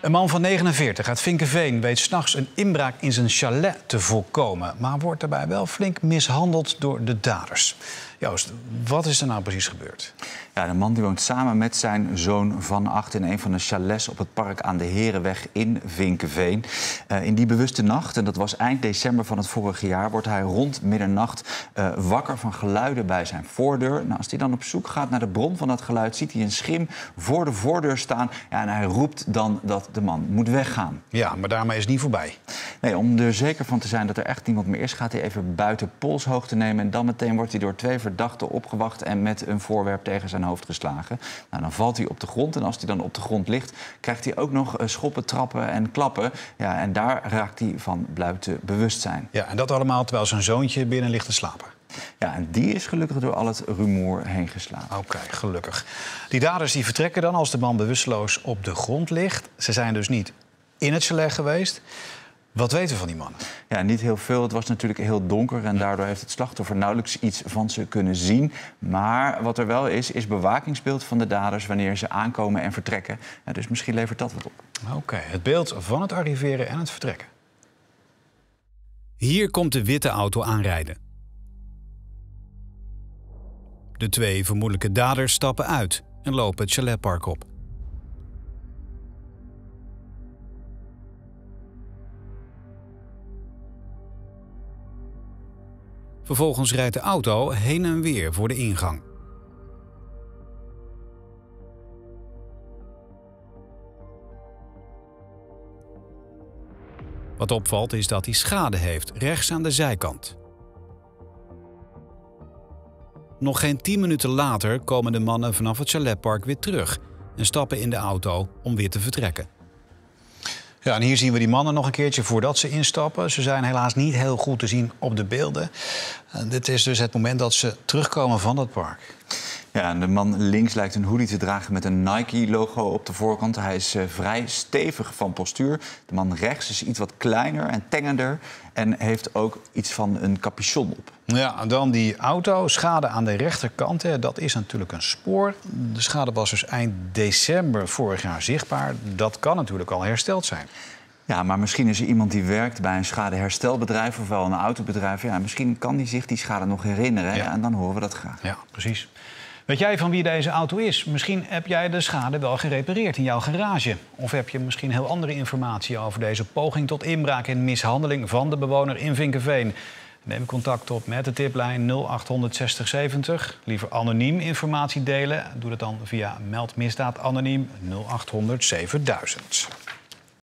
Een man van 49 uit Vinkeveen weet 's nachts een inbraak in zijn chalet te voorkomen, maar wordt daarbij wel flink mishandeld door de daders. Joost, wat is er nou precies gebeurd? Ja, de man die woont samen met zijn zoon van 8 in een van de chalets op het park aan de Herenweg in Vinkeveen. In die bewuste nacht, en dat was eind december van het vorige jaar, wordt hij rond middernacht wakker van geluiden bij zijn voordeur. Nou, als hij dan op zoek gaat naar de bron van dat geluid, ziet hij een schim voor de voordeur staan. Ja, en hij roept dan dat de man moet weggaan. Ja, maar daarmee is het niet voorbij. Nee, om er zeker van te zijn dat er echt niemand meer is, gaat hij even buiten polshoogte nemen. En dan meteen wordt hij door 2 verdachten opgewacht en met een voorwerp tegen zijn hoofd geslagen. Nou, dan valt hij op de grond en als hij dan op de grond ligt, krijgt hij ook nog schoppen, trappen en klappen. Ja, en daar raakt hij van buiten bewustzijn. Ja, en dat allemaal terwijl zijn zoontje binnen ligt te slapen. Ja, en die is gelukkig door al het rumoer heen geslagen. Oké, gelukkig. Die daders die vertrekken dan als de man bewusteloos op de grond ligt. Ze zijn dus niet in het chalet geweest. Wat weten we van die mannen? Ja, niet heel veel. Het was natuurlijk heel donker en daardoor heeft het slachtoffer nauwelijks iets van ze kunnen zien. Maar wat er wel is bewakingsbeeld van de daders wanneer ze aankomen en vertrekken. Ja, dus misschien levert dat wat op. Oké, het beeld van het arriveren en het vertrekken. Hier komt de witte auto aanrijden. De 2 vermoedelijke daders stappen uit en lopen het chaletpark op. Vervolgens rijdt de auto heen en weer voor de ingang. Wat opvalt is dat hij schade heeft, rechts aan de zijkant. Nog geen 10 minuten later komen de mannen vanaf het chaletpark weer terug en stappen in de auto om weer te vertrekken. Ja, en hier zien we die mannen nog een keertje voordat ze instappen. Ze zijn helaas niet heel goed te zien op de beelden. Dit is dus het moment dat ze terugkomen van dat park. Ja, en de man links lijkt een hoodie te dragen met een Nike-logo op de voorkant. Hij is vrij stevig van postuur. De man rechts is iets wat kleiner en tengender en heeft ook iets van een capuchon op. Ja, en dan die auto, schade aan de rechterkant. Hè. Dat is natuurlijk een spoor. De schade was dus eind december vorig jaar zichtbaar. Dat kan natuurlijk al hersteld zijn. Ja, maar misschien is er iemand die werkt bij een schadeherstelbedrijf of wel een autobedrijf. Ja, misschien kan die zich die schade nog herinneren. Ja. En dan horen we dat graag. Ja, precies. Weet jij van wie deze auto is? Misschien heb jij de schade wel gerepareerd in jouw garage. Of heb je misschien heel andere informatie over deze poging tot inbraak en mishandeling van de bewoner in Vinkeveen? Neem contact op met de tiplijn 0800 60 70. Liever anoniem informatie delen. Doe dat dan via Meld Misdaad Anoniem 0800 7000.